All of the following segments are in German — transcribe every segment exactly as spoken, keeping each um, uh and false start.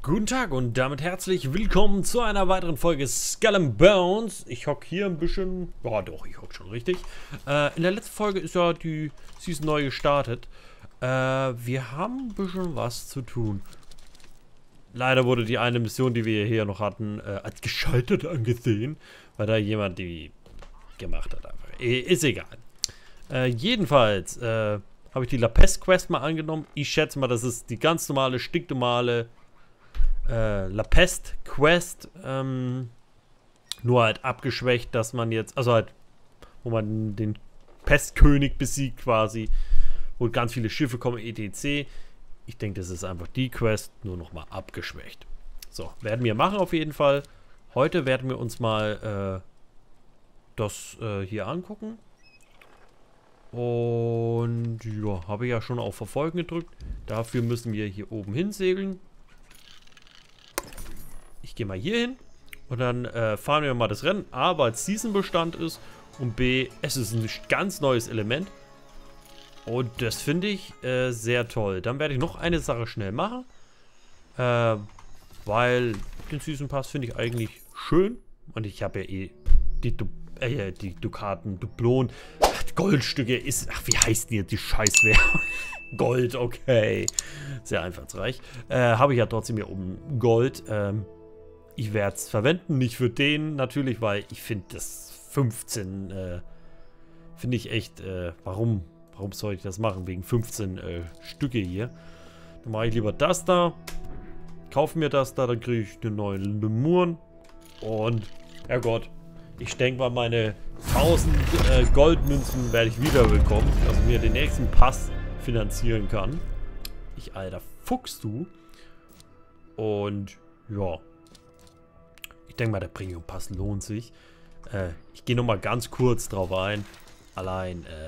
Guten Tag und damit herzlich willkommen zu einer weiteren Folge Skull and Bones. Ich hock hier ein bisschen, ja doch, ich hock schon richtig. Äh, in der letzten Folge ist ja die Season neu gestartet. Äh, wir haben ein bisschen was zu tun. Leider wurde die eine Mission, die wir hier noch hatten, äh, als gescheitert angesehen, weil da jemand die gemacht hat einfach. E ist egal. Äh, jedenfalls äh, habe ich die La Peste Quest mal angenommen. Ich schätze mal, das ist die ganz normale, stinknormale Äh, La Peste Quest, ähm, nur halt abgeschwächt, dass man jetzt, also halt, wo man den Pestkönig besiegt quasi, wo ganz viele Schiffe kommen, et cetera. Ich denke, das ist einfach die Quest, nur nochmal abgeschwächt. So, werden wir machen auf jeden Fall. Heute werden wir uns mal äh, das äh, hier angucken. Und ja, habe ich ja schon auf Verfolgen gedrückt. Dafür müssen wir hier oben hinsegeln. Ich gehe mal hier hin und dann äh, fahren wir mal das Rennen. A, weil es Season-Bestand ist und B, es ist ein ganz neues Element. Und das finde ich äh, sehr toll. Dann werde ich noch eine Sache schnell machen. Äh, weil den Season Pass finde ich eigentlich schön. Und ich habe ja eh die, du äh, die Dukaten, Dublonen, Goldstücke ist... Ach, wie heißt die, die Scheißwährung? Gold, okay. Sehr einfallsreich. Äh, habe ich ja trotzdem hier oben Gold. Ähm, ich werde es verwenden, nicht für den natürlich, weil ich finde das fünfzehn, äh, finde ich echt, äh, warum, warum soll ich das machen? Wegen fünfzehn äh, Stücke hier. Dann mache ich lieber das da, kaufe mir das da, dann kriege ich eine neue Lemuren und, Herrgott, ich denke mal, meine tausend äh, Goldmünzen werde ich wieder bekommen, dass ich mir den nächsten Pass finanzieren kann. Ich, alter Fuchs, du. Und, ja. Ich denke mal, der Premium-Pass lohnt sich. Äh, ich gehe nochmal ganz kurz drauf ein. Allein, ähm,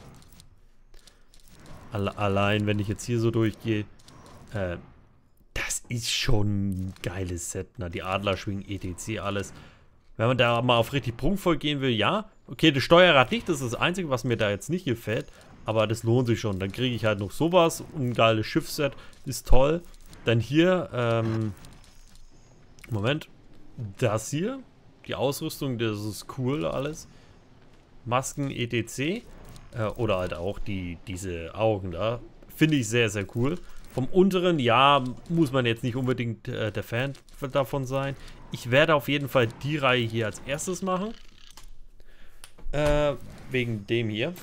alle, allein, wenn ich jetzt hier so durchgehe, äh, das ist schon ein geiles Set. Na, die Adlerschwingen, et cetera, alles. Wenn man da mal auf richtig prunkvoll gehen will, ja. Okay, das Steuerrad nicht, das ist das Einzige, was mir da jetzt nicht gefällt. Aber das lohnt sich schon. Dann kriege ich halt noch sowas. Ein geiles Schiffsset. Ist toll. Dann hier, ähm, Moment. Das hier. Die Ausrüstung, das ist cool alles. Masken, et cetera. Äh, oder halt auch die, diese Augen da. Finde ich sehr, sehr cool. Vom unteren, ja, muss man jetzt nicht unbedingt äh, der Fan davon sein. Ich werde auf jeden Fall die Reihe hier als erstes machen. Äh, wegen dem hier.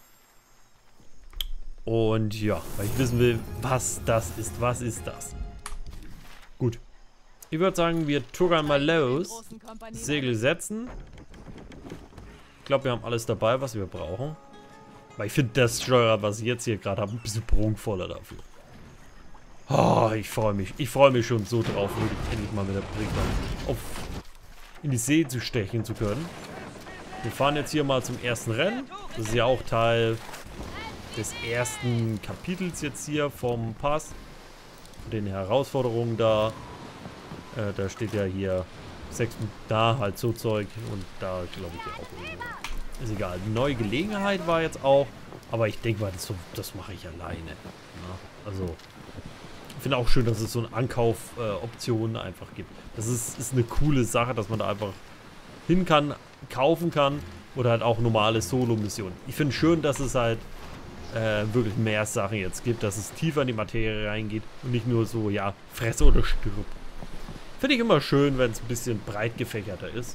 Und ja, weil ich wissen will, was das ist. Was ist das? Gut. Ich würde sagen, wir tuckern mal los. Segel setzen. Ich glaube, wir haben alles dabei, was wir brauchen. Weil ich finde das Steuerrad, was ich jetzt hier gerade habe, ein bisschen prunkvoller dafür. Oh, ich freue mich. Ich freue mich schon so drauf, wirklich endlich mal mit der Brickbahn auf in die See zu stechen zu können. Wir fahren jetzt hier mal zum ersten Rennen. Das ist ja auch Teil des ersten Kapitels jetzt hier vom Pass. Den Herausforderungen da. Äh, da steht ja hier sechs, da halt so Zeug und da glaube ich ja auch irgendwo. Ist egal. Die neue Gelegenheit war jetzt auch, aber ich denke mal, das, das mache ich alleine. Na? Also, ich finde auch schön, dass es so eine Ankaufoption äh, einfach gibt. Das ist, ist eine coole Sache, dass man da einfach hin kann, kaufen kann oder halt auch normale Solo-Missionen. Ich finde schön, dass es halt Äh, wirklich mehr Sachen jetzt gibt, dass es tiefer in die Materie reingeht und nicht nur so, ja, fresse oder stirb. Finde ich immer schön, wenn es ein bisschen breit gefächerter ist.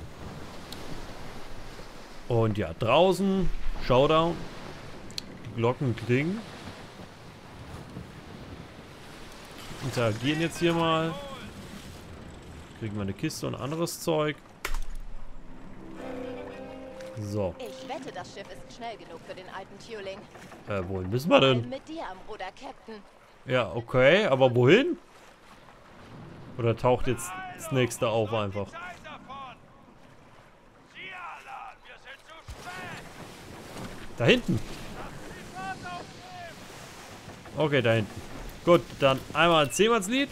Und ja, draußen, Showdown, die Glocken klingen. Interagieren jetzt hier mal. Kriegen wir eine Kiste und anderes Zeug. So. Ich wette, das Schiff ist schnell genug für den alten Tuling. Äh, wohin müssen wir denn? Mit dir am Ruder, Captain. Ja, okay, aber wohin? Oder taucht jetzt das nächste auf einfach? Da hinten. Okay, da hinten. Gut, dann einmal ein Seemannslied.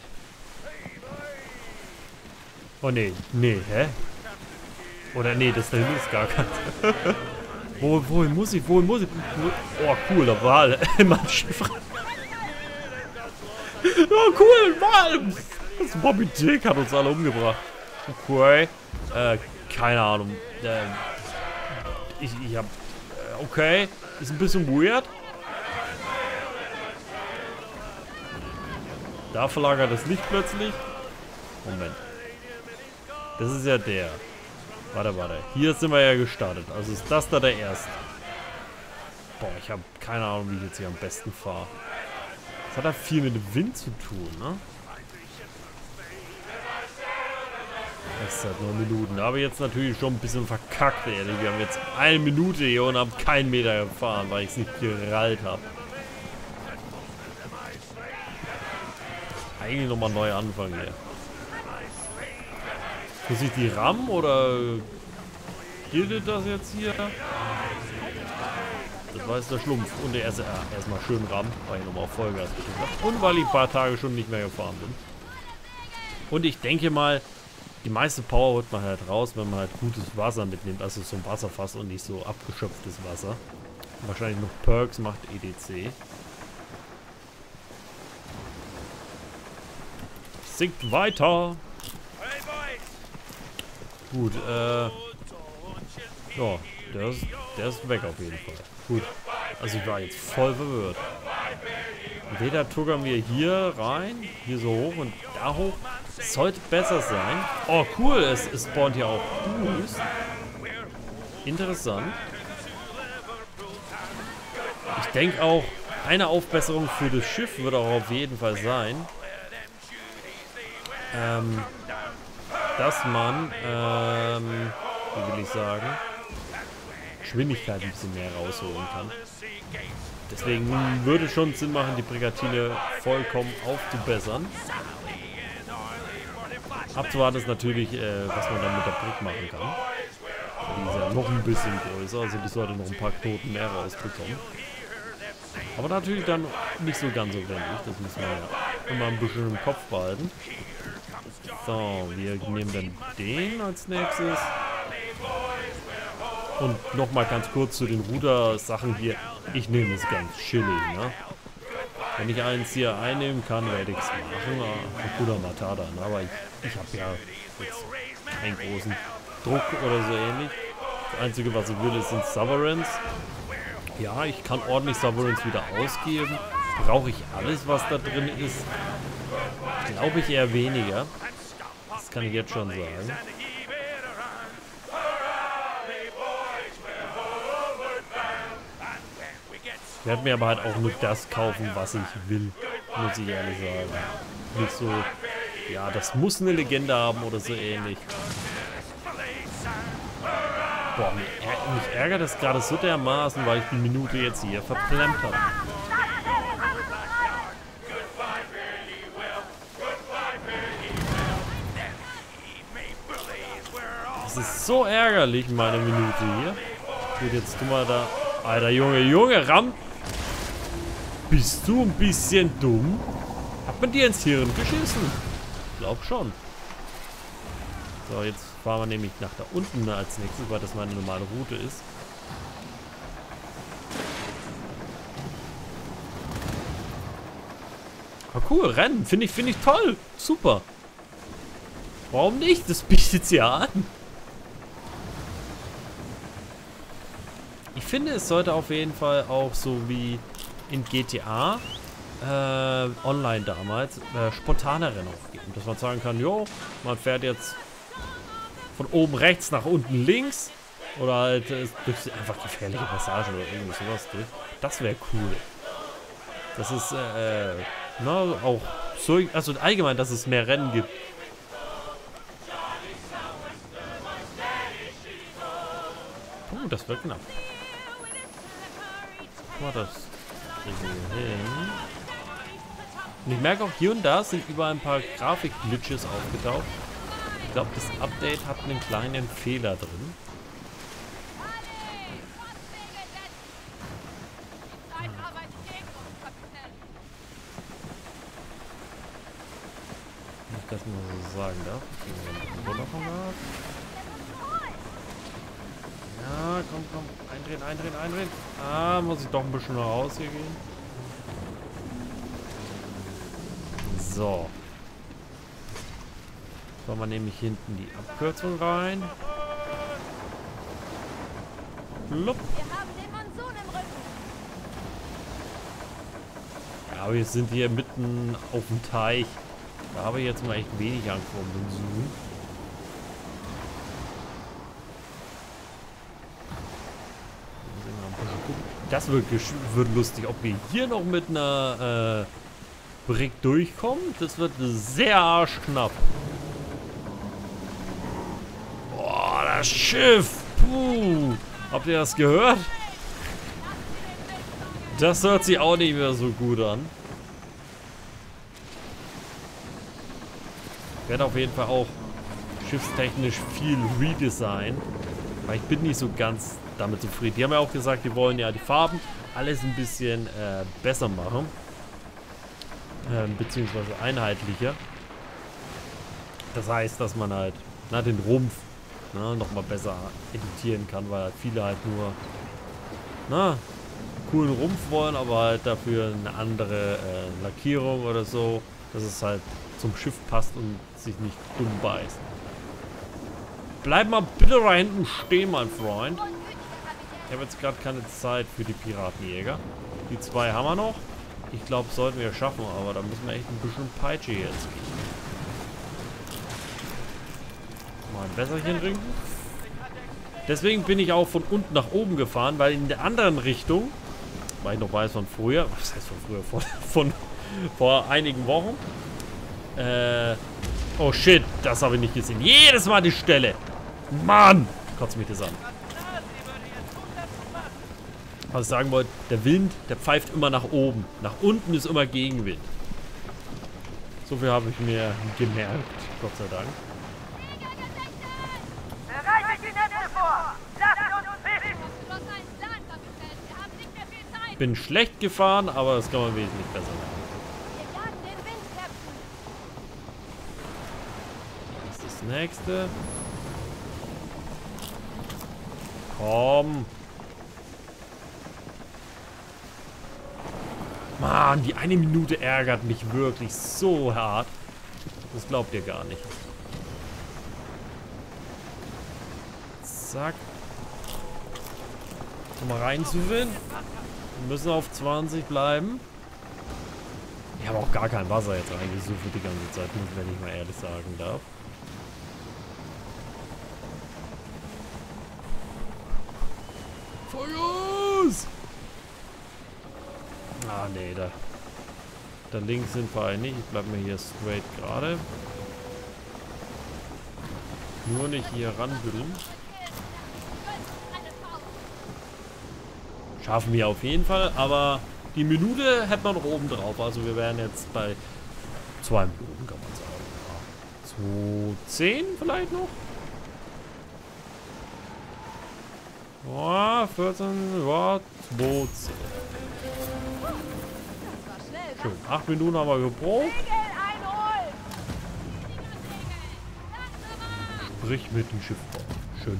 Oh nee, nee, hä? Oder nee, das da hinten ist gar kein. Wo, wohin muss ich? Wohin muss ich? Oh, cool, da war mein Schiff. Oh, cool, Mann! Das Moby Dick hat uns alle umgebracht. Okay. Äh, keine Ahnung. Äh, ich, ich hab... Äh, okay. Ist ein bisschen weird. Da verlagert das Licht plötzlich. Moment. Das ist ja der. Warte, warte. Hier sind wir ja gestartet. Also ist das da der erste. Boah, ich habe keine Ahnung, wie ich jetzt hier am besten fahre. Das hat ja viel mit dem Wind zu tun, ne? Das ist halt nur Minuten. Da habe ich jetzt natürlich schon ein bisschen verkackt, ehrlich. Wir haben jetzt eine Minute hier und haben keinen Meter gefahren, weil ich es nicht gerallt habe. Eigentlich nochmal neu anfangen hier. Muss ich die rammen oder gilt das jetzt hier? Das war jetzt der Schlumpf. Und der erste, ja, erstmal schön rammen, weil ich nochmal auf Vollgas gedrückt habe. Und weil ich ein paar Tage schon nicht mehr gefahren bin. Und ich denke mal, die meiste Power holt man halt raus, wenn man halt gutes Wasser mitnimmt. Also so ein Wasserfass und nicht so abgeschöpftes Wasser. Wahrscheinlich noch Perks macht E D C. Sinkt weiter. Gut, äh... ja, der ist, der ist weg auf jeden Fall. Gut. Also ich war jetzt voll verwirrt. Entweder tuckern wir hier rein, hier so hoch und da hoch. Es sollte besser sein. Oh, cool, es, es spawnt hier auch Boost. Interessant. Ich denke auch, eine Aufbesserung für das Schiff wird auch auf jeden Fall sein, ähm, dass man, ähm, wie will ich sagen, Geschwindigkeit ein bisschen mehr rausholen kann. Deswegen würde es schon Sinn machen, die Brigantine vollkommen aufzubessern. Abzuwarten ist natürlich, äh, was man dann mit der Brücke machen kann. Die ist ja noch ein bisschen größer, also die sollte noch ein paar Knoten mehr rausbekommen. Aber natürlich dann nicht so ganz so wendig, das müssen wir ja immer ein bisschen im Kopf behalten. So, wir nehmen dann den als nächstes. Und nochmal ganz kurz zu den Ruder-Sachen hier. Ich nehme es ganz chillig, ne? Wenn ich eins hier einnehmen kann, werde ich es machen. Guter Matata, ne? Aber ich, ich habe ja jetzt keinen großen Druck oder so ähnlich. Das Einzige, was ich will, ist sind Sovereigns. Ja, ich kann ordentlich Sovereigns wieder ausgeben. Brauche ich alles, was da drin ist? Glaube ich eher weniger. Das kann ich jetzt schon sagen. Ich werde mir aber halt auch nur das kaufen, was ich will, muss ich ehrlich sagen. Nicht so, ja, das muss eine Legende haben oder so ähnlich. Boah, mich, ärg mich ärgert das gerade so dermaßen, weil ich die Minute jetzt hier verplemmt habe. Das ist so ärgerlich, meine Minute hier. Gut, jetzt tu mal da. Alter, Junge, Junge, Ram. Bist du ein bisschen dumm? Hat man dir ins Hirn geschissen? Glaub schon. So, jetzt fahren wir nämlich nach da unten als nächstes, weil das meine normale Route ist. Aber cool, Rennen. Finde ich, finde ich toll. Super. Warum nicht? Das bietet ja an. Ich finde, es sollte auf jeden Fall auch so wie in G T A äh, online damals äh, spontane Rennen auch geben. Dass man sagen kann, jo, man fährt jetzt von oben rechts nach unten links oder halt äh, durch einfach gefährliche Passagen oder irgendwie sowas durch. Das wäre cool. Das ist äh, na, auch so, also allgemein, dass es mehr Rennen gibt. Oh, das wird knapp. Guck mal, das kriegen wir hin. Und ich merke auch, hier und da sind überall ein paar Grafik-Glitches aufgetaucht. Ich glaube, das Update hat einen kleinen Fehler drin. Wenn ich das mal so sagen darf. Ja, komm, komm. Eindrehen, eindrehen, eindrehen. Ah, muss ich doch ein bisschen raus hier gehen. So. Fahren wir nämlich hinten die Abkürzung rein. Plupp. Wir haben den Monsun im Rücken. Ja, wir sind hier mitten auf dem Teich. Da habe ich jetzt mal echt wenig Angst vor dem Monsun. Das wird, wird lustig, ob wir hier noch mit einer äh, Brick durchkommen. Das wird sehr arschknapp. Boah, das Schiff. Puh. Habt ihr das gehört? Das hört sich auch nicht mehr so gut an. Ich werde auf jeden Fall auch schiffstechnisch viel Redesign. Weil ich bin nicht so ganz damit zufrieden. Die haben ja auch gesagt, die wollen ja die Farben alles ein bisschen äh, besser machen. Äh, beziehungsweise einheitlicher. Das heißt, dass man halt na, den Rumpf ne, nochmal besser editieren kann, weil halt viele halt nur na, coolen Rumpf wollen, aber halt dafür eine andere äh, Lackierung oder so, dass es halt zum Schiff passt und sich nicht dumm beißt. Bleib mal bitte da hinten stehen, mein Freund. Ich habe jetzt gerade keine Zeit für die Piratenjäger. Die zwei haben wir noch. Ich glaube, sollten wir schaffen, aber da müssen wir echt ein bisschen Peitsche jetzt gehen. Mal ein Wässerchen trinken. Deswegen bin ich auch von unten nach oben gefahren, weil in der anderen Richtung, weil ich noch weiß von früher, was heißt von früher, von, von vor einigen Wochen. Äh, oh shit, das habe ich nicht gesehen. Jedes Mal die Stelle. Mann, kotzt mich das an. Was ich sagen wollte, der Wind, der pfeift immer nach oben. Nach unten ist immer Gegenwind. So viel habe ich mir gemerkt, Gott sei Dank. Bereitet die Netze vor! Lasst uns fischen! Bin schlecht gefahren, aber das kann man wesentlich besser machen. Wir jagen den Wind, Captain. Das ist das nächste. Komm. Mann, die eine Minute ärgert mich wirklich so hart. Das glaubt ihr gar nicht. Zack. Mal reinzufinden. Wir müssen auf zwanzig bleiben. Ich habe auch gar kein Wasser jetzt eigentlich so für die ganze Zeit, wenn ich mal ehrlich sagen darf. Feuers! Ah, nee, da. Da links sind wir eigentlich nicht. Ich bleibe mir hier straight gerade. Nur nicht hier ranbütteln. Schaffen wir auf jeden Fall, aber die Minute hätten wir noch oben drauf. Also wir wären jetzt bei zwei Minuten, kann man sagen. zwei zehn vielleicht noch? Ja, vierzehn, ja, zwei zehn. Schön, acht Minuten haben wir gebraucht. Sprich mit dem Schiffbau. Schön.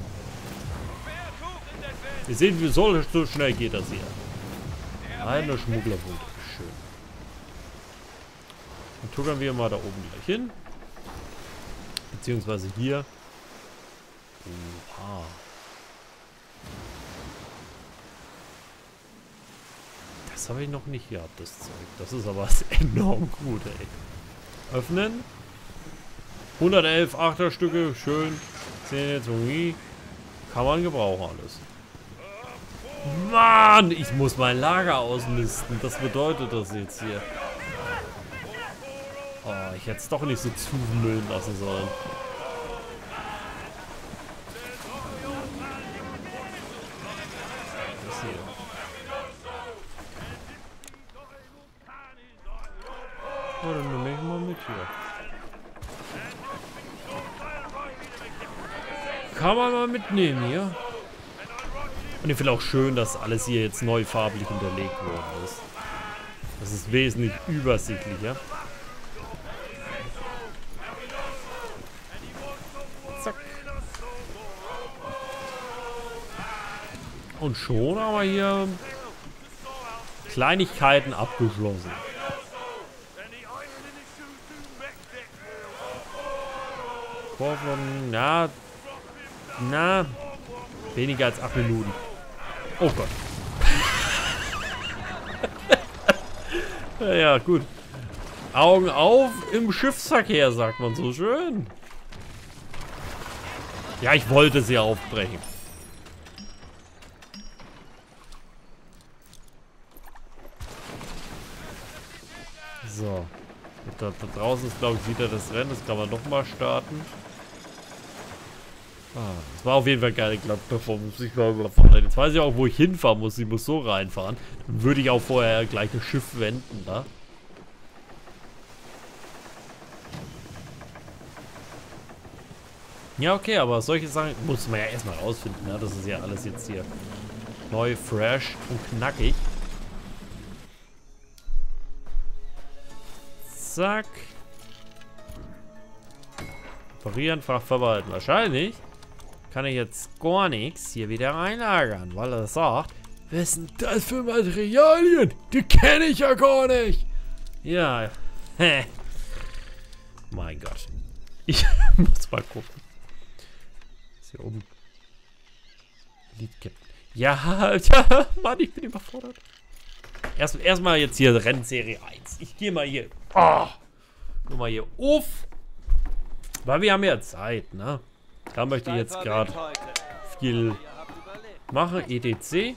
Ihr seht, wie soll so schnell geht das hier. Eine Schmugglerboot. Schön. Dann tuckern wir mal da oben gleich hin. Beziehungsweise hier. Oha. Das habe ich noch nicht gehabt, das Zeug. Das ist aber enorm gut, ey. Öffnen. hundertelf Achterstücke, schön. zehn Zungi. Kann man gebrauchen alles. Mann, ich muss mein Lager ausmisten. Das bedeutet das jetzt hier. Oh, ich hätte es doch nicht so zumüllen lassen sollen. Das hier. Oh, dann nehme ich mal mit hier. Kann man mal mitnehmen hier. Und ich finde auch schön, dass alles hier jetzt neu farblich hinterlegt worden ist. Das ist wesentlich übersichtlicher. Zack. Und schon haben wir hier Kleinigkeiten abgeschlossen. Vorflotten, na, na, weniger als acht Minuten. Oh Gott. Ja, ja, gut. Augen auf im Schiffsverkehr, sagt man so schön. Ja, ich wollte sie aufbrechen. So. Da, da draußen ist, glaube ich, wieder das Rennen. Das kann man nochmal starten. Ah, das war auf jeden Fall geil. Ich glaube, davon muss ich mal überfahren. Jetzt weiß ich auch, wo ich hinfahren muss. Ich muss so reinfahren. Dann würde ich auch vorher gleich das Schiff wenden, da. Ja, okay, aber solche Sachen muss man ja erstmal rausfinden. Ne? Das ist ja alles jetzt hier neu, fresh und knackig. Zack. Reparieren, Frachtverwalten. Wahrscheinlich kann ich jetzt gar nichts hier wieder einlagern, weil er sagt, was sind das für Materialien? Die kenne ich ja gar nicht. Ja, hä. Mein Gott. Ich muss mal gucken. Ist hier oben. Ja, ja, Mann, ich bin überfordert. Erst erstmal jetzt hier Rennserie eins. Ich gehe mal hier. Oh, nur mal hier auf. Weil wir haben ja Zeit, ne? Da möchte ich jetzt gerade viel machen. E T C.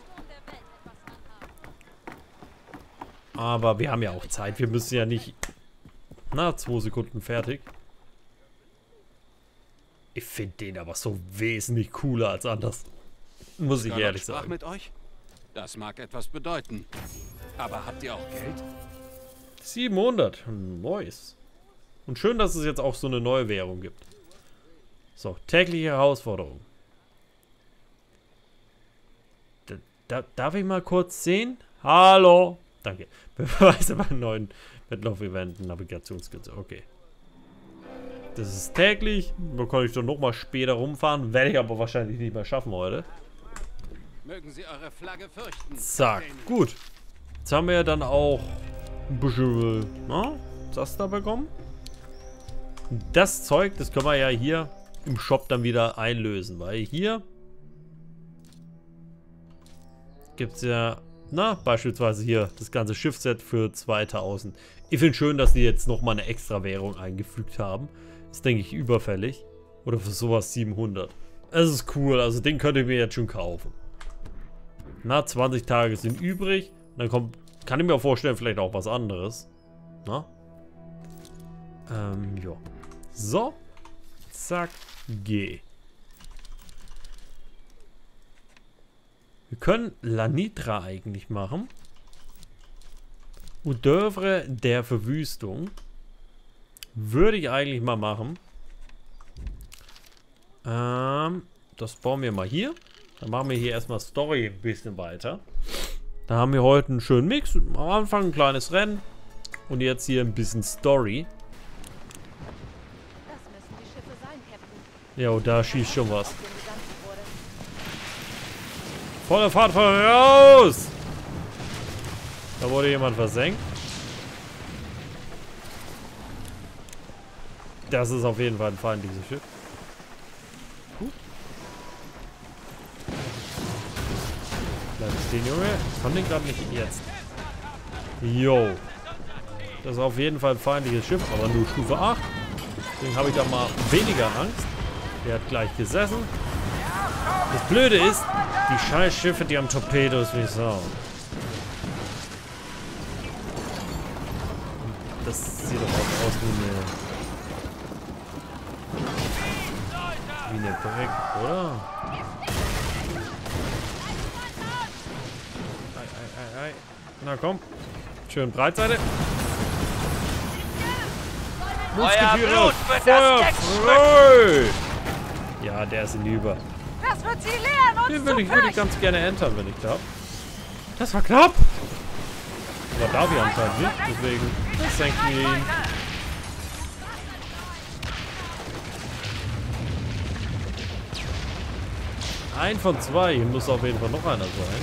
Aber wir haben ja auch Zeit. Wir müssen ja nicht. Na, zwei Sekunden fertig. Ich finde den aber so wesentlich cooler als anders. Muss ich ehrlich sagen. Mit euch? Das mag etwas bedeuten. Aber habt ihr auch Geld? siebenhundert. Nice. Und schön, dass es jetzt auch so eine neue Währung gibt. So, tägliche Herausforderung. Da, da, darf ich mal kurz sehen? Hallo. Danke. Beweise beim neuen Wettlauf-Event Navigationskits. Okay. Das ist täglich. Da kann ich dann nochmal später rumfahren. Werde ich aber wahrscheinlich nicht mehr schaffen heute. Mögen Sie eure Flagge fürchten. Zack. Gut. Jetzt haben wir ja dann auch ein bisschen, na, das da bekommen. Das Zeug, das können wir ja hier im Shop dann wieder einlösen, weil hier gibt es ja, na, beispielsweise hier das ganze Schiffsset für zweitausend. Ich finde schön, dass die jetzt nochmal eine extra Währung eingefügt haben. Ist, denke ich, überfällig. Oder für sowas siebenhundert. Das ist cool, also den könnt ihr mir jetzt schon kaufen. Na, zwanzig Tage sind übrig. Dann kommt, kann ich mir auch vorstellen, vielleicht auch was anderes. Na? Ähm, ja. So. Zack. G. Wir können Lanitra eigentlich machen. Oeuvre der Verwüstung. Würde ich eigentlich mal machen. Ähm, das bauen wir mal hier. Dann machen wir hier erstmal Story ein bisschen weiter. Da haben wir heute einen schönen Mix. Am Anfang ein kleines Rennen. Und jetzt hier ein bisschen Story. Das müssen die Schiffe sein, Captain. Ja, da schießt schon was. Volle Fahrt voraus! Da wurde jemand versenkt. Das ist auf jeden Fall ein feindliches Schiff. Bleib stehen, Junge. Ich kann den gerade nicht jetzt. Jo. Das ist auf jeden Fall ein feindliches Schiff, aber nur Stufe acht. Deswegen habe ich da mal weniger Angst. Der hat gleich gesessen. Das Blöde ist, die scheiß Schiffe, die haben Torpedos wie Sau. Das sieht doch auch aus wie eine... Wie eine Brick, oder? Ei, ei, ei, ei. Na komm. Schön Breitseite. Euer Blut wird Feuer das Deck frei! Ja, der ist hinüber. Das wird sie lehren, uns Den zu würde ich, würde ich fürchten. ganz gerne entern, wenn ich darf. Das war knapp! Aber darf ich anscheinend nicht, deswegen das senken wir ihn. Ein von zwei, hier muss auf jeden Fall noch einer sein.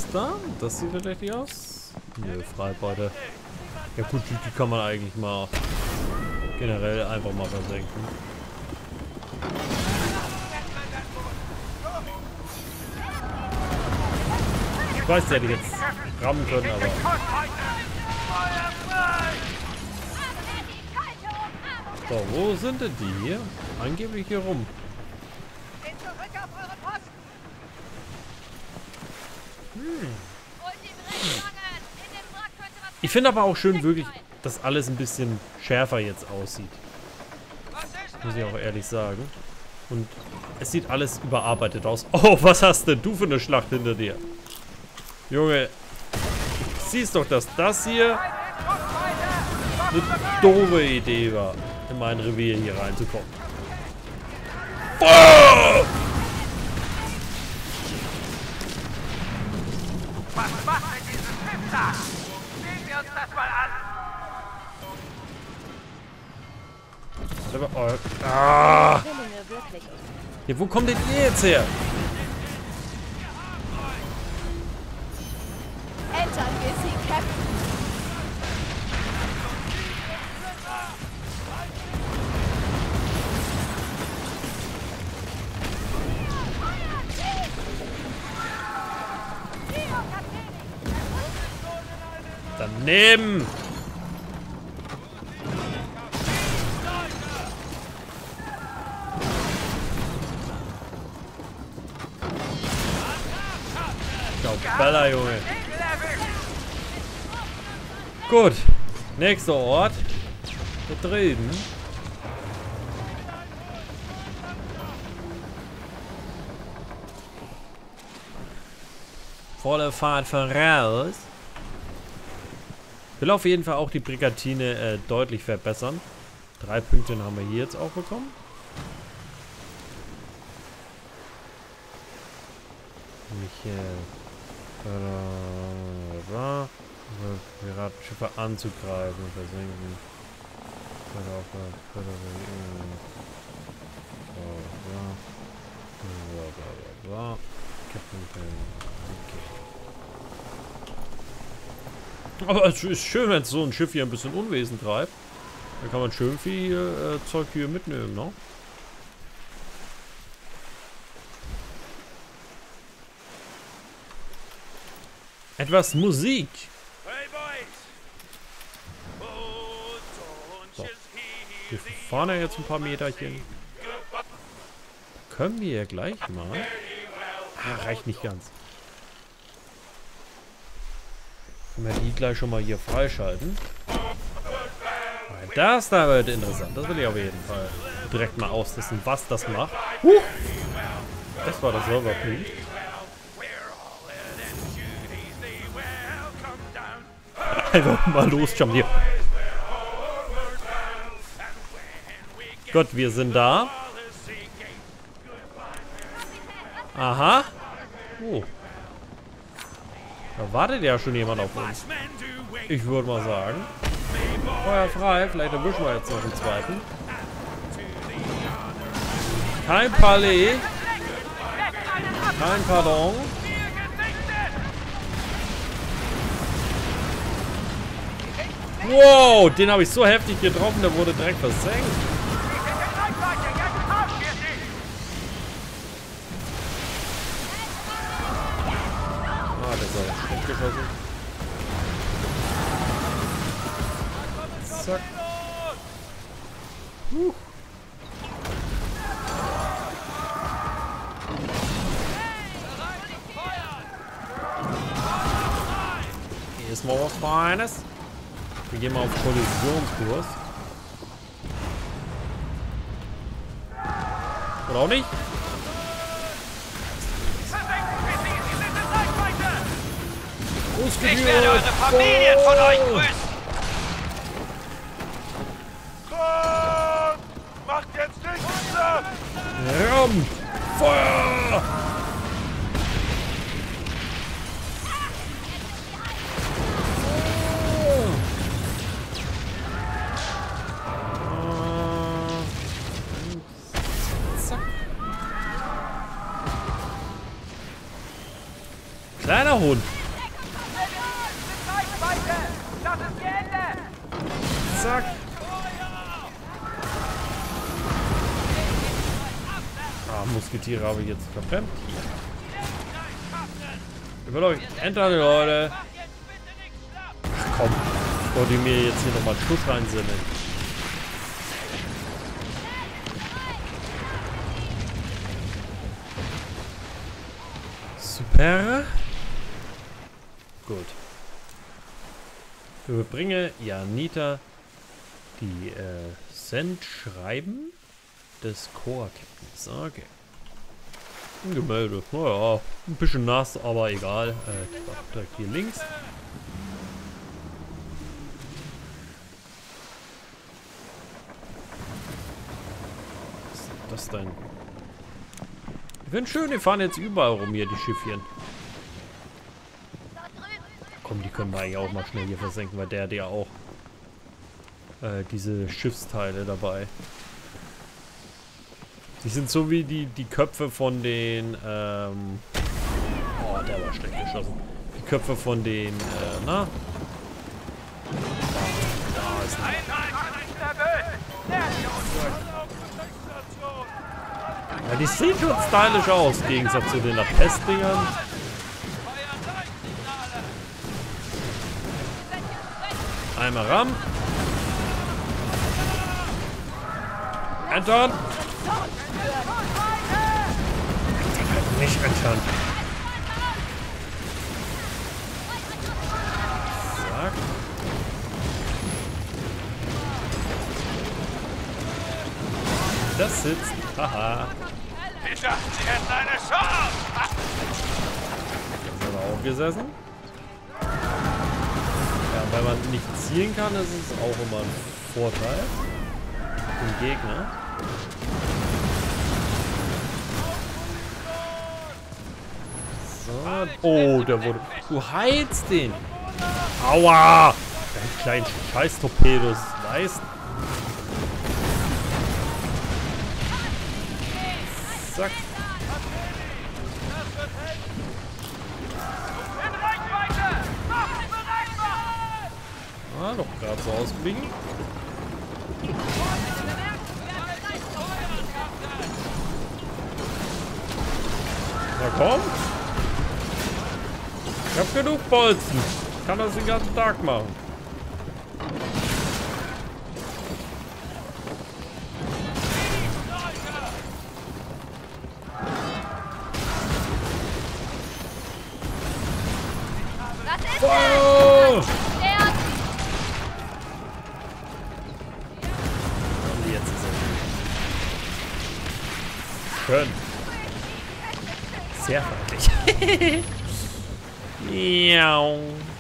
da? Das sieht verdächtig aus. Nö, Freibeute. Ja gut, die, die kann man eigentlich mal generell einfach mal versenken. Ich weiß, der hätte jetzt rammen können, aber... So, wo sind denn die hier? Angeblich hier rum. Hm. Ich finde aber auch schön wirklich, dass alles ein bisschen schärfer jetzt aussieht. Muss ich auch ehrlich sagen. Und es sieht alles überarbeitet aus. Oh, was hast denn du für eine Schlacht hinter dir? Junge, siehst doch, dass das hier eine doofe Idee war, in mein Revier hier reinzukommen. Oh! Was macht denn dieses Schiff da? Sehen wir uns das mal an. Oh, ah! Ja, wo kommt denn ihr jetzt her? Entern wir sie, Captain. Daneben! Bella, Junge. Gut. Nächster Ort. Da drüben. Volle Fahrt voraus. Ich will auf jeden Fall auch die Brigantine äh, deutlich verbessern. Drei Punkte haben wir hier jetzt auch bekommen. Michael. Piratenschiffe anzugreifen, versenken. Aber es ist schön, wenn so ein Schiff hier ein bisschen Unwesen treibt. Da kann man schön viel äh, Zeug hier mitnehmen, ne? Etwas Musik. So. Wir fahren ja jetzt ein paar Meterchen. Können wir ja gleich mal. Ah, reicht nicht ganz. Können wir die gleich schon mal hier freischalten. Das da wird interessant. Das will ich auf jeden Fall direkt mal austesten, was das macht. Huh. Das war der Serverpunkt. Einfach mal losjumpen hier. Gott, wir sind da. Aha. Oh. Da wartet ja schon jemand auf uns. Ich würde mal sagen. Feuer frei. Vielleicht erwischen wir jetzt noch den zweiten. Kein Palais. Kein Pardon. Wow, den habe ich so heftig getroffen, der wurde direkt versenkt. Ah, der ist aber schlecht geschossen. Zack. Huh. Hier ist mal was Feines. Wir gehen mal auf Kollisionskurs. Oder auch nicht? Ich werde eure Familien von euch grüßen! Macht jetzt nichts! Ram! Feuer! Kleiner Hund. Zack. Ah, Musketiere habe ich jetzt verbremst. Hier. Über euch. Enter die Leute. Ach komm. Wollte ich mir jetzt hier nochmal einen Schuss reinsimmeln. Super. Gut. Überbringe Janita die äh, Sendschreiben des Chor-Captains. Okay. Ein Gemälde. Naja, ein bisschen nass, aber egal. Äh, direkt hier links. Was ist das denn? Ich finde schön, die fahren jetzt überall rum hier, die Schiffchen. Komm, die können wir eigentlich auch mal schnell hier versenken, weil der hat ja auch äh, diese Schiffsteile dabei. Die sind so wie die, die Köpfe von den, ähm oh, der war schlecht geschossen. Die Köpfe von den, äh, na? Da ist ein. Ja, die sehen schon stylisch aus, im Gegensatz zu den Pestdingern. Einmal ram. Entern. Nicht entern. Zack. Das sitzt. Haha. Ich dachte, sie hätten eine Chance. Das hat er auch gesessen. Ja, wenn man nicht zielen kann, ist es auch immer ein Vorteil. Im Gegner. So. Oh, der wurde. Du heizt den! Aua! Dein kleinen Scheiß-Torpedos, weißt? Zack. Ah, doch gerade so ausbiegen. Na komm. Ich hab genug Bolzen. Ich kann das den ganzen Tag machen. Oh! Jetzt ist er. Schön. Sehr freundlich. Miau.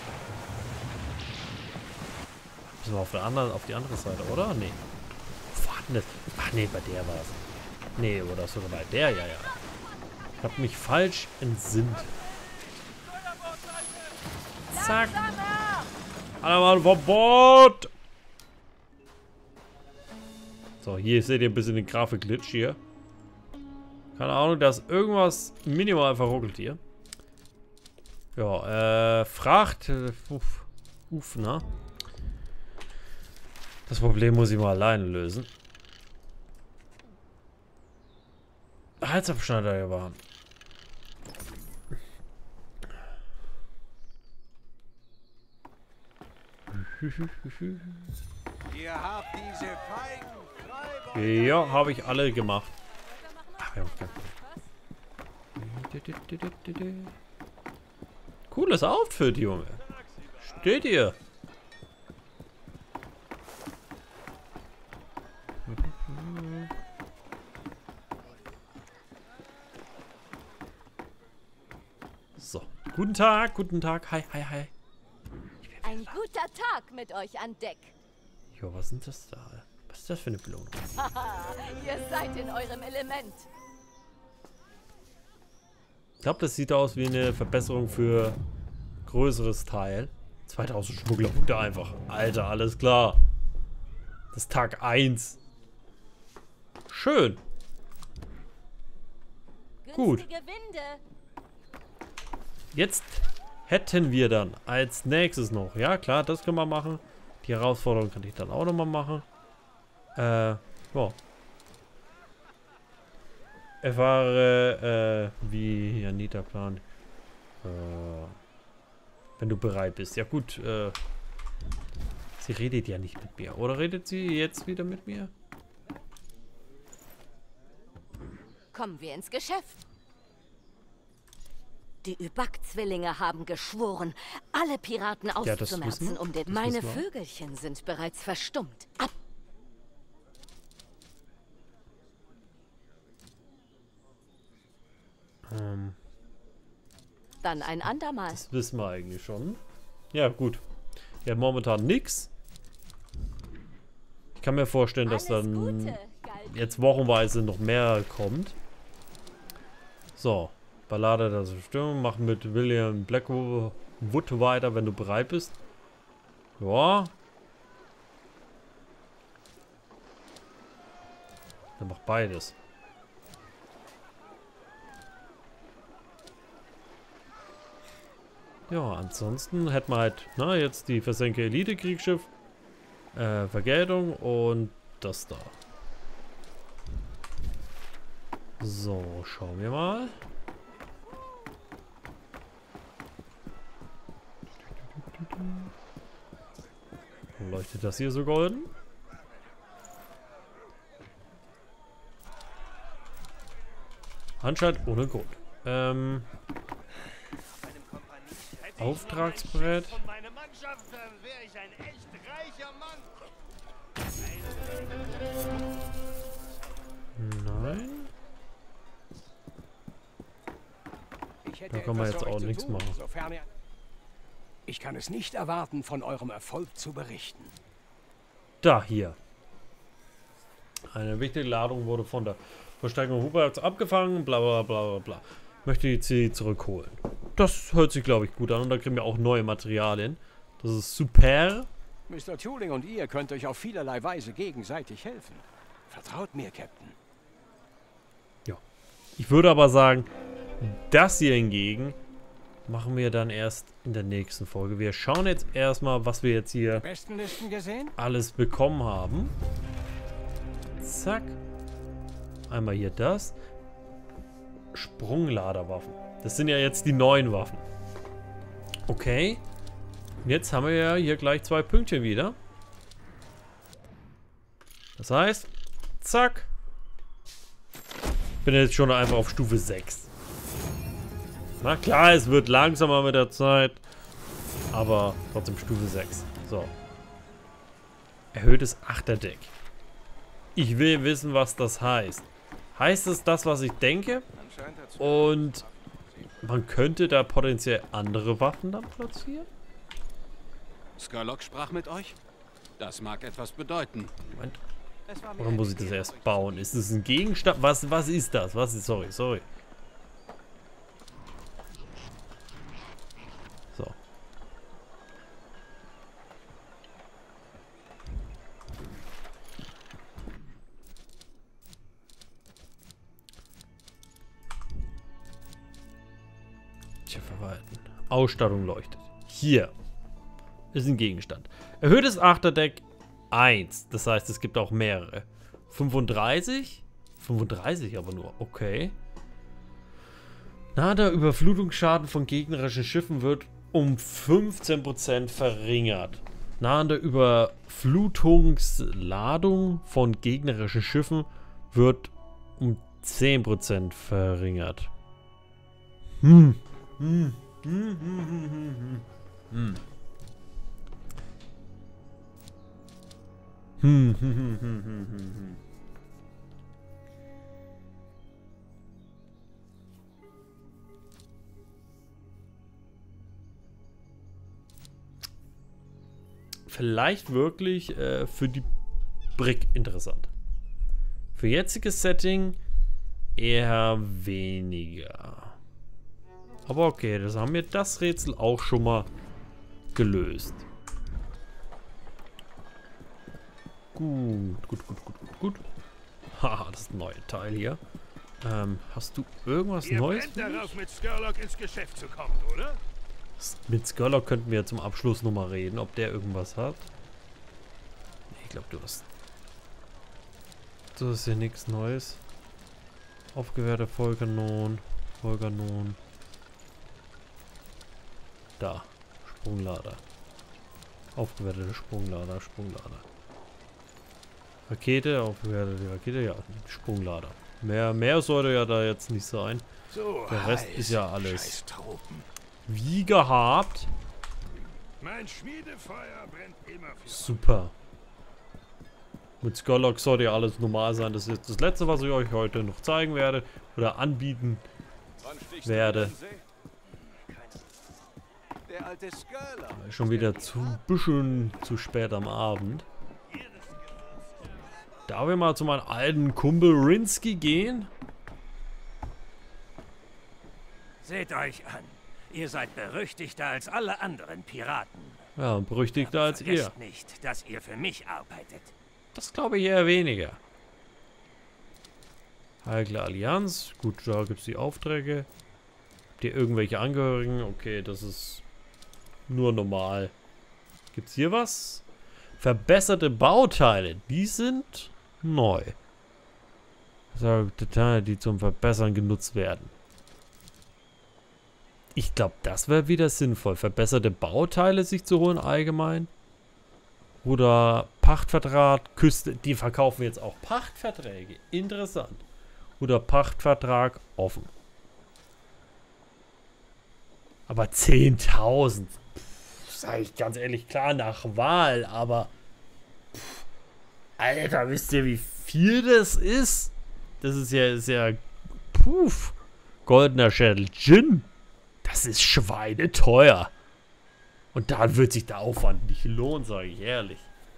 Müssen wir auf, der anderen, auf die andere Seite, oder? Nee. Wo war denn das? Ach nee, bei der war es. Nee, oder sogar bei der, ja, ja. Ich hab mich falsch entsinnt. Zack. Alle mal Verbot. So, hier seht ihr ein bisschen den Grafik-Glitch hier. Keine Ahnung, da ist irgendwas minimal verruckelt hier. Ja, äh, Fracht. Uff, uff, na. Das Problem muss ich mal alleine lösen. Halsabschneider hier waren. Ihr habt diese feigen Treiber. Ja, habe ich alle gemacht. Ach, wir haben kein... Cooles Outfit, Junge. Steht ihr? So. Guten Tag, guten Tag. Hi, hi, hi. Ein guter Tag mit euch an Deck. Jo, was sind das da? Was ist das für eine Belohnung? Haha, ihr seid in eurem Element. Ich glaube, das sieht aus wie eine Verbesserung für größeres Teil. zweitausend Schmugglerpunkte einfach. Alter, alles klar. Das ist Tag eins. Schön. Gut. Jetzt hätten wir dann als nächstes noch. Ja, klar, das können wir machen. Die Herausforderung kann ich dann auch nochmal machen. Äh, ja. Erfahre, äh, wie Janita plant. Äh, wenn du bereit bist. Ja gut, äh, sie redet ja nicht mit mir. Oder redet sie jetzt wieder mit mir? Kommen wir ins Geschäft. Die Übak-Zwillinge haben geschworen, alle Piraten Ja, das auszumerzen, wissen wir. um den... Das Meine wissen wir. Vögelchen sind bereits verstummt. Ab! Ähm, Dann ein andermal. das wissen wir eigentlich schon. Ja, gut. Ja, momentan nix. Ich kann mir vorstellen, dass Alles dann Gute, Galbi. jetzt wochenweise noch mehr kommt. So. Ballade der Zerstörung. Mach mit William Blackwood weiter, wenn du bereit bist. Ja. Dann mach beides. Ja, ansonsten hätten wir halt, na, jetzt die Versenke Elite-Kriegsschiff, äh, Vergeltung und das da. So, schauen wir mal. Leuchtet das hier so golden? Anscheinend ohne Grund. Ähm... Auftragsbrett. Von meiner Mannschaft, dann wäre ich ein echt reicher Mann. Nein. Ich hätte Da kann man etwas jetzt für euch auch zu nichts tun, machen. sofern ihr- Ich kann es nicht erwarten, von eurem Erfolg zu berichten. Da, hier. Eine wichtige Ladung wurde von der Verstärkung Huberts abgefangen, bla bla bla bla bla. Möchte sie zurückholen. Das hört sich, glaube ich, gut an und da kriegen wir auch neue Materialien. Das ist super. Mister Tuling und ihr könnt euch auf vielerlei Weise gegenseitig helfen. Vertraut mir, Captain. Ja. Ich würde aber sagen, das hier hingegen machen wir dann erst in der nächsten Folge. Wir schauen jetzt erstmal, was wir jetzt hier Besten Listen gesehen? alles bekommen haben. Zack. Einmal hier das. Sprungladerwaffen. Das sind ja jetzt die neuen Waffen. Okay. Und jetzt haben wir ja hier gleich zwei Pünktchen wieder. Das heißt, zack. Bin jetzt schon einfach auf Stufe sechs. Na klar, es wird langsamer mit der Zeit. Aber trotzdem Stufe sechs. So. Erhöhtes Achterdeck. Ich will wissen, was das heißt. Heißt es das, was ich denke? Und man könnte da potenziell andere Waffen dann platzieren? Skurlock sprach mit euch? Das mag etwas bedeuten. Moment. Oder muss ich das erst bauen? Ist es ein Gegenstand? Was, was ist das? Was ist, sorry, sorry. So. Tja, verwalten. Ausstattung leuchtet. Hier ist ein Gegenstand. Erhöhtes Achterdeck eins. Das heißt, es gibt auch mehrere. fünfunddreißig? fünfunddreißig aber nur. Okay. Na, der Überflutungsschaden von gegnerischen Schiffen wird um fünfzehn Prozent verringert. Nahende Überflutungsladung von gegnerischen Schiffen wird um zehn Prozent verringert. Hm. Hm. Hm, hm, hm, hm, hm. Hm. Hm, hm, hm, hm, hm, hm. Vielleicht wirklich äh, für die Brick interessant. Für jetziges Setting eher weniger. Aber okay, das haben wir das Rätsel auch schon mal gelöst. Gut, gut, gut, gut, gut, gut. Haha, das ist ein neues Teil hier. Ähm, hast du irgendwas Ihr Neues? brennt darauf, mit Skurlock ins Geschäft zu kommen, oder? Mit Skurlock könnten wir zum Abschluss nochmal reden, ob der irgendwas hat. glaube, du hast... Das ist ja nichts Neues. Aufgewehrte Vollkanonen. Vollkanonen. Da. Sprunglader. Aufgewertete Sprunglader. Sprunglader. Rakete. Aufgewertete Rakete. Ja, Sprunglader. Mehr, mehr sollte ja da jetzt nicht sein. So Der Rest heiß, ist ja alles Scheißtauben. wie gehabt. Mein Schmiedefeuer brennt immer für Super. Mit Skurlock sollte ja alles normal sein. Das ist jetzt das letzte, was ich euch heute noch zeigen werde. Oder anbieten werde. Der alte Skirler. Schon wieder zu bisschen zu spät am Abend. Darf ich mal zu meinem alten Kumpel Rinsky gehen? Seht euch an. Ihr seid berüchtigter als alle anderen Piraten. Ja, berüchtigter als ihr. Vergesst nicht, dass ihr für mich arbeitet. Das glaube ich eher weniger. Heikle Allianz. Gut, da gibt es die Aufträge. Habt ihr irgendwelche Angehörigen? Okay, das ist nur normal. Gibt es hier was? Verbesserte Bauteile. Die sind neu. Also Details, die zum Verbessern genutzt werden. Ich glaube, das wäre wieder sinnvoll. Verbesserte Bauteile sich zu holen allgemein. Oder Pachtvertrag, Küste. Die verkaufen jetzt auch Pachtverträge. Interessant. Oder Pachtvertrag offen. Aber zehntausend. Sag ich ganz ehrlich, klar, nach Wahl. Aber pff, Alter, wisst ihr, wie viel das ist? Das ist ja, ist ja puff, goldener Schädel Gin. Das ist schweineteuer. Und da wird sich der Aufwand nicht lohnen, sage ich ehrlich.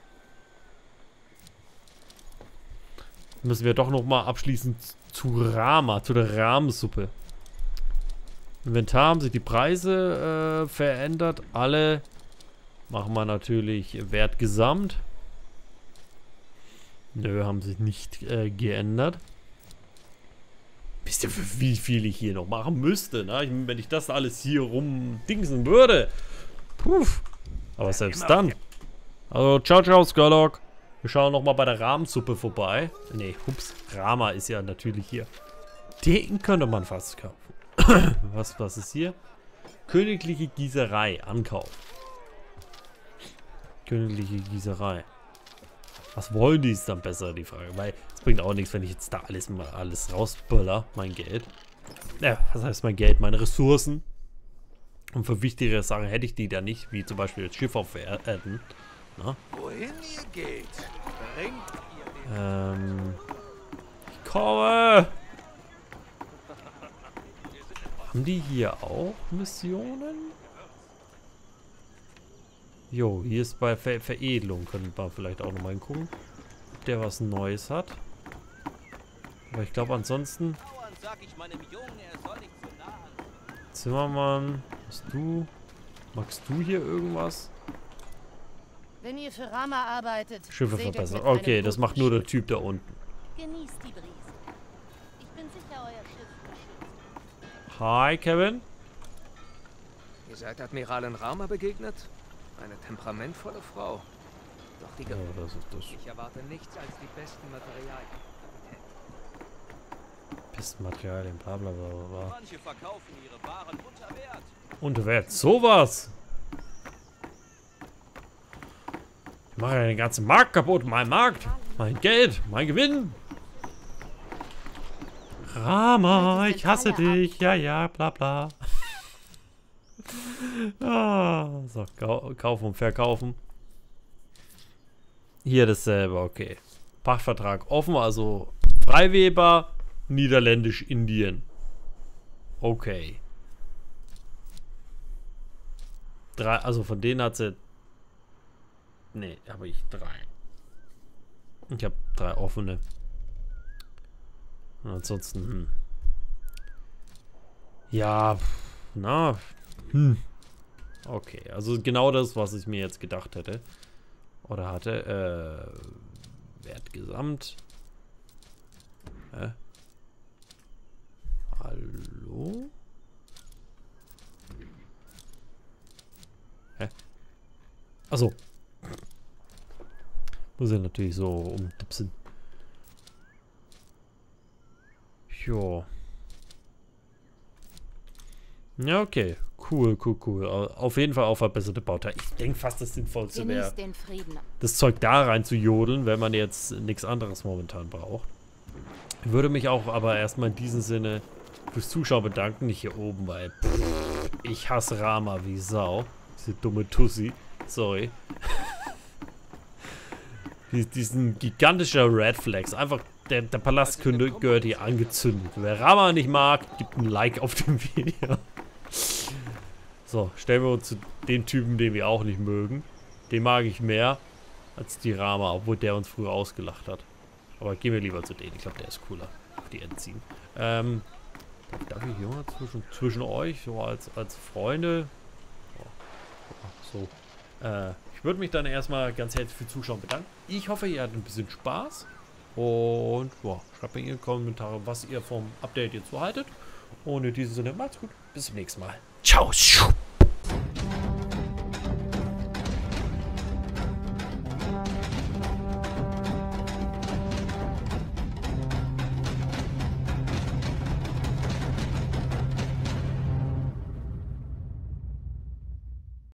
Müssen wir doch noch mal abschließend zu Rama, zu der Rahmsuppe. Inventar haben sich die Preise äh, verändert. Alle machen wir natürlich Wert gesamt. Nö, haben sich nicht äh, geändert. Wisst ihr, für wie viel ich hier noch machen müsste, ne? Ich, wenn ich das alles hier rumdingsen würde. Puff. Aber selbst dann. Also, ciao, ciao, Skurlock. Wir schauen nochmal bei der Rahmsuppe vorbei. Ne, hups. Rama ist ja natürlich hier. Den könnte man fast kaufen. was, was ist hier? Königliche Gießerei. Ankauf. Königliche Gießerei. Was wollen die ist dann besser, die Frage. Weil es bringt auch nichts, wenn ich jetzt da alles mal alles rausböller. Mein Geld. Ja, was heißt mein Geld? Meine Ressourcen. Und für wichtigere Sachen hätte ich die da nicht, wie zum Beispiel das Schiff auf Erden. Na? Wohin ihr geht, bringt ihr den Ähm. Ich komme! Haben die hier auch Missionen? Jo, hier ist bei Ver Veredelung. Können wir vielleicht auch nochmal hingucken, ob der was Neues hat. Aber ich glaube ansonsten. Zimmermann, bist du? Magst du hier irgendwas? Wenn ihr für Rama arbeitet, Schiffe segelt verbessern. mit einem Okay, das guten macht nur der Schiff. Typ da unten. Genießt die Brise. Ich bin sicher, euer Schiff beschützt. Hi, Kevin. Ihr seid Admiralin Rama begegnet? Eine temperamentvolle Frau. Doch die Ja, Ge das ist das. Ich erwarte nichts als die besten Materialien. Besten Materialien, bla bla bla bla. Manche verkaufen ihre Waren unter Wert. Und wer sowas? Ich mache ja den ganzen Markt kaputt. Mein Markt, mein Geld, mein Gewinn. Rama, ich hasse dich. Ja, ja, bla bla. ah, so, kau kaufen und verkaufen. Hier dasselbe, okay. Pachtvertrag offen, also Freiweber, Niederländisch-Indien. Okay. Drei, also von denen hat sie. Nee, habe ich drei. Ich habe drei offene. Und ansonsten, hm. Ja, na, hm. Okay, also genau das, was ich mir jetzt gedacht hätte. Oder hatte, äh, Wert gesamt. Hä? Hallo? Hä? Achso. Muss ja natürlich so umdipsen. Jo. Ja, okay. Cool, cool, cool. Auf jeden Fall auch verbesserte Bauteile. Ich denke fast, das Sinnvollste wäre, das Zeug da rein zu jodeln, wenn man jetzt nichts anderes momentan braucht. Ich würde mich auch aber erstmal in diesem Sinne fürs Zuschauen bedanken. Nicht hier oben, weil pff, ich hasse Rama wie Sau. Diese dumme Tussi. Sorry. Diesen gigantischer Red Flags. Einfach, der, der Palast gehört hier angezündet. Wer Rama nicht mag, gibt ein Like auf dem Video. So, stellen wir uns zu den Typen, den wir auch nicht mögen. Den mag ich mehr als die Rama, obwohl der uns früher ausgelacht hat. Aber gehen wir lieber zu denen. Ich glaube, der ist cooler. Auf die Endziehen. Ähm, darf ich hier mal zwischen, zwischen euch, so als, als Freunde. So. Äh, ich würde mich dann erstmal ganz herzlich für Zuschauen bedanken. Ich hoffe, ihr hattet ein bisschen Spaß. Und boah, schreibt mir in die Kommentare, was ihr vom Update jetzt so haltet. Und in diesem Sinne, macht's gut. Bis zum nächsten Mal. Ciao.